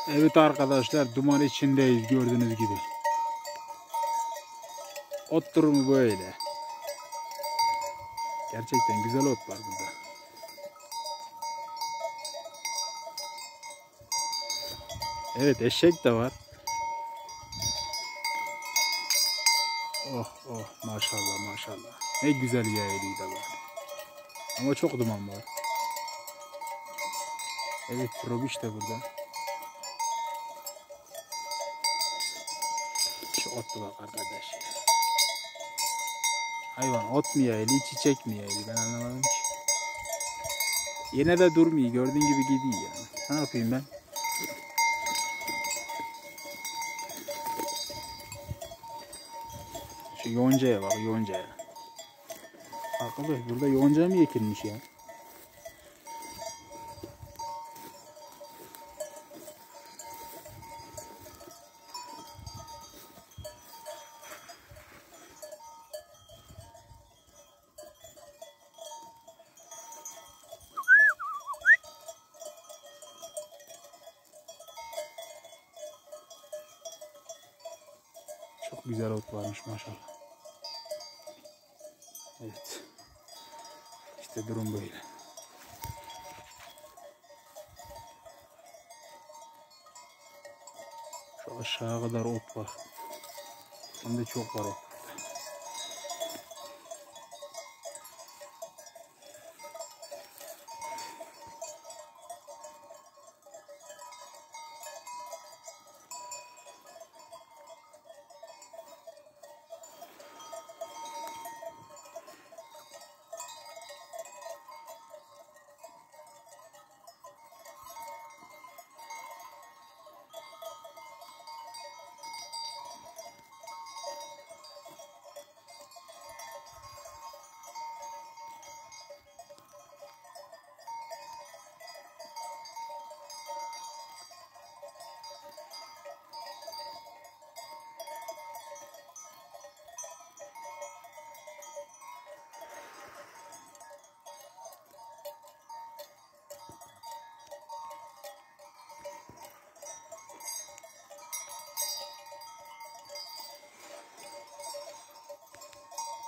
Evet arkadaşlar, duman içindeyiz gördüğünüz gibi. Ot durumu böyle. Gerçekten güzel ot var burada. Evet, eşek de var. Oh oh, maşallah maşallah. Ne güzel yaylıyı da var. Ama çok duman var. Evet, probiş de burada. Şu ot bak arkadaş ya. Hayvan ot mu yaylı, çiçek mi yaylı, ben anlamadım ki. Yine de durmuyor, gördüğün gibi gidiyor yani. Ne yapayım ben? Şu yoncaya bak, yoncaya. Arkadaş, burada yonca mı ekilmiş ya? Çok güzel ot varmış maşallah. Evet. İşte durum böyle. Şu aşağı kadar ot var. Hem de çok var ot.